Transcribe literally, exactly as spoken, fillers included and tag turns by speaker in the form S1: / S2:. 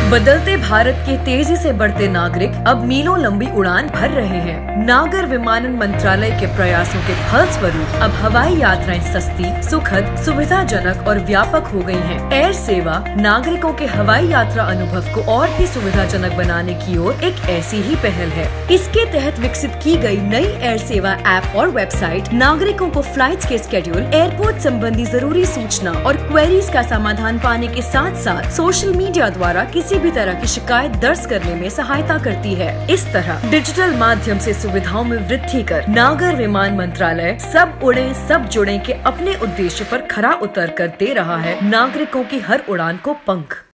S1: बदलते भारत के तेजी से बढ़ते नागरिक अब मीलों लंबी उड़ान भर रहे हैं। नागर विमानन मंत्रालय के प्रयासों के फलस्वरूप अब हवाई यात्राएं सस्ती, सुखद, सुविधाजनक और व्यापक हो गई हैं। एयर सेवा नागरिकों के हवाई यात्रा अनुभव को और भी सुविधाजनक बनाने की ओर एक ऐसी ही पहल है। इसके तहत विकसित की गई नई एयर सेवा ऐप और वेबसाइट नागरिकों को फ्लाइट्स के स्केड्यूल, एयरपोर्ट संबंधी जरूरी सूचना और क्वेरीज का समाधान पाने के साथ साथ सोशल मीडिया द्वारा किसी भी तरह की शिकायत दर्ज करने में सहायता करती है। इस तरह डिजिटल माध्यम से सुविधाओं में वृद्धि कर नागर विमान मंत्रालय सब उड़े सब जुड़े के अपने उद्देश्य पर खरा उतर कर दे रहा है नागरिकों की हर उड़ान को पंख।